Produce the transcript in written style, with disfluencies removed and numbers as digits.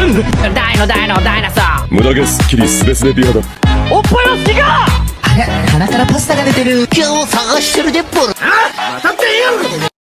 大の大の大なさ。 無駄毛すっきりすべすべ美肌。 おっぱいは好きか。 あれ、鼻からパスタが出てる。今日も探してるでっぽる。 またって言う。